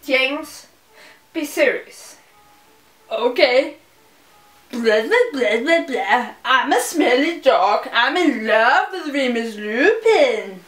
James, be serious. Okay. Blah, blah, blah, blah, blah. I'm a smelly dog. I'm in love with Remus Lupin.